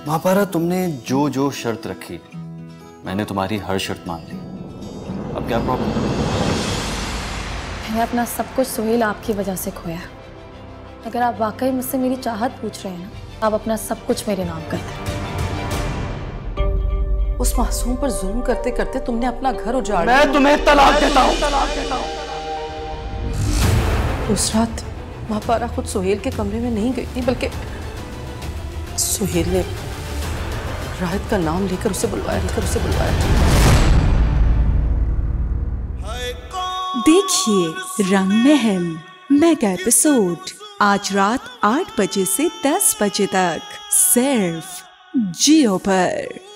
महापारा, तुमने जो जो शर्त रखी मैंने तुम्हारी हर शर्त मान ली। अब क्या प्रॉब्लम? मैंने अपना सब कुछ सुहेल आपकी वजह से खोया। अगर आप वाकई मुझसे मेरी चाहत पूछ रहे हैं ना, आप अपना सब कुछ मेरे नाम कर दें। उस मासूम पर जुल्म करते करते तुमने अपना घर उजाड़ दिया। मैं तुम्हें तलाक देता हूँ। उस रात महापारा खुद सुहेल के कमरे में नहीं गई थी, बल्कि सुहेल ने राहत का नाम लेकर उसे बुलवाया। देखिए रंग महल मेगा एपिसोड आज रात 8 बजे से 10 बजे तक सिर्फ जियो पर।